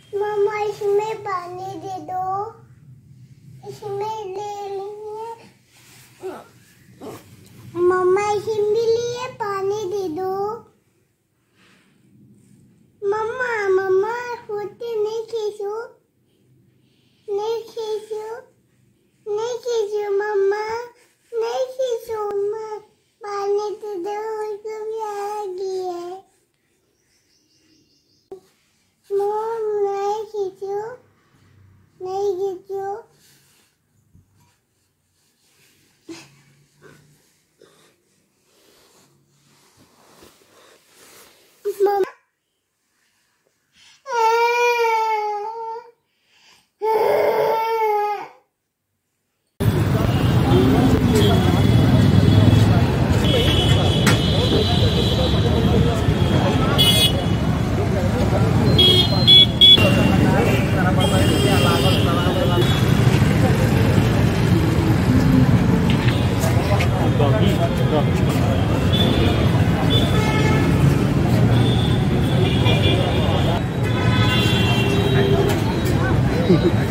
मम्मा इसमें पानी दे दो, इसमें ले लिए। मम्मा इसमें लिए पानी दे दो। मम्मा मम्मा होते नहीं खींचो, नहीं खींचो, नहीं खींचो मम्मा, नहीं खींचो। मम्मा पानी दे दो, मुझको प्यास लगी है। मम्मा नहीं खींचो, नहीं खींचो। मम्मा Hehehe